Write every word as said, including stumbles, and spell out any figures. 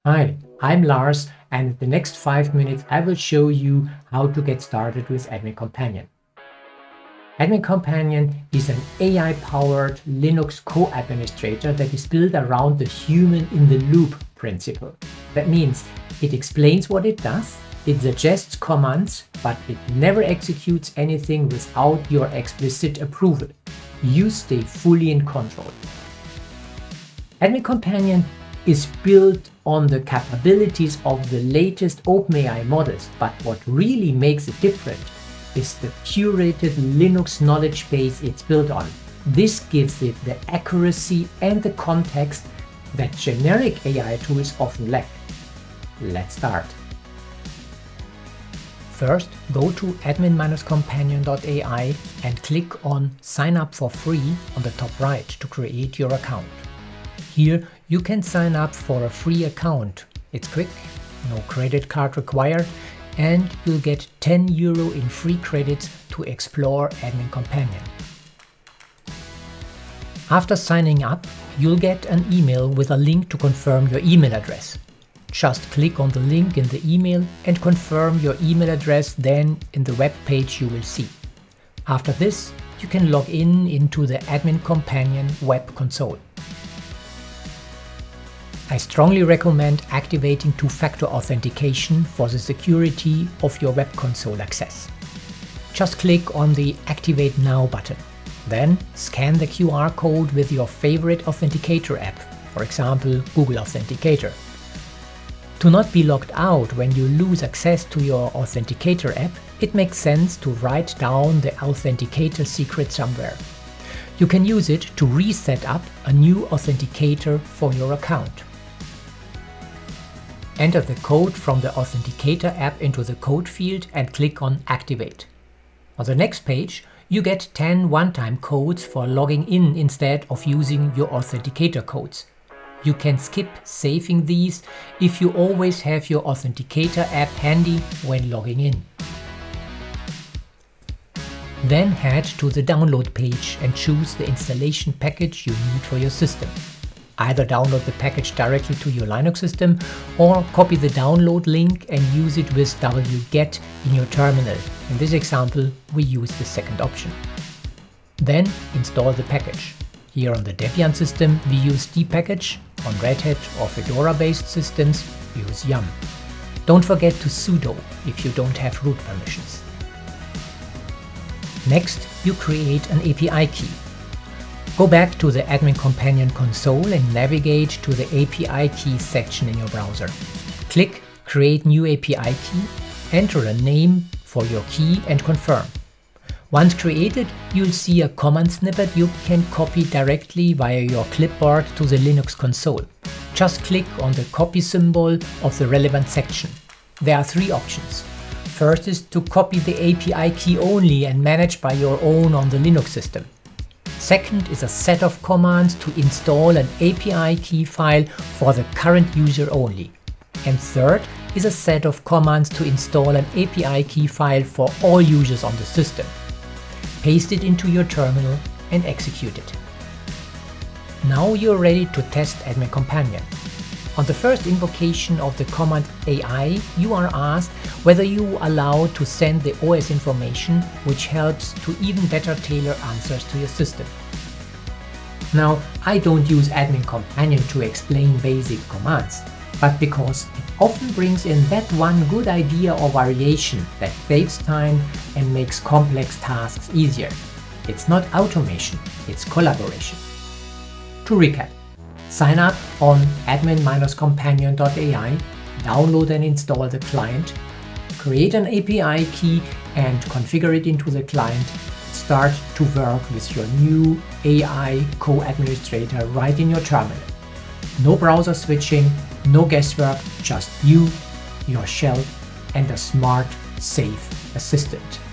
Hi, I'm Lars, and in the next five minutes I will show you how to get started with Admin Companion. Admin Companion is an A I-powered Linux co-administrator that is built around the human-in-the-loop principle. That means it explains what it does, it suggests commands, but it never executes anything without your explicit approval. You stay fully in control. Admin Companion is built on the capabilities of the latest OpenAI models, but what really makes it different is the curated Linux knowledge base it's built on. This gives it the accuracy and the context that generic A I tools often lack. Let's start. First, go to admin dash companion dot A I and click on Sign up for free on the top right to create your account. Here you can sign up for a free account. It's quick, no credit card required, and you'll get ten euro in free credits to explore Admin Companion. After signing up, you'll get an email with a link to confirm your email address. Just click on the link in the email and confirm your email address, then in the web page you will see. After this, you can log in into the Admin Companion web console. I strongly recommend activating two-factor authentication for the security of your web console access. Just click on the Activate Now button. Then scan the Q R code with your favorite authenticator app, for example Google Authenticator. To not be locked out when you lose access to your authenticator app, it makes sense to write down the authenticator secret somewhere. You can use it to reset up a new authenticator for your account. Enter the code from the Authenticator app into the code field and click on Activate. On the next page, you get ten one-time codes for logging in instead of using your Authenticator codes. You can skip saving these if you always have your Authenticator app handy when logging in. Then head to the download page and choose the installation package you need for your system. Either download the package directly to your Linux system or copy the download link and use it with wget in your terminal. In this example, we use the second option. Then install the package. Here on the Debian system, we use dpackage. On Red Hat or Fedora-based systems, use yum. Don't forget to sudo if you don't have root permissions. Next, you create an A P I key. Go back to the Admin Companion console and navigate to the A P I key section in your browser. Click Create New A P I Key, enter a name for your key and confirm. Once created, you'll see a command snippet you can copy directly via your clipboard to the Linux console. Just click on the copy symbol of the relevant section. There are three options. First is to copy the A P I key only and manage by your own on the Linux system. Second is a set of commands to install an A P I key file for the current user only. And third is a set of commands to install an A P I key file for all users on the system. Paste it into your terminal and execute it. Now you're ready to test Admin Companion. On the first invocation of the command A I, you are asked whether you are allowed to send the O S information, which helps to even better tailor answers to your system. Now, I don't use Admin Companion to explain basic commands, but because it often brings in that one good idea or variation that saves time and makes complex tasks easier. It's not automation, it's collaboration. To recap, sign up on admin dash companion dot A I, download and install the client, create an A P I key and configure it into the client, start to work with your new A I co-administrator right in your terminal. No browser switching, no guesswork, just you, your shell, and a smart, safe assistant.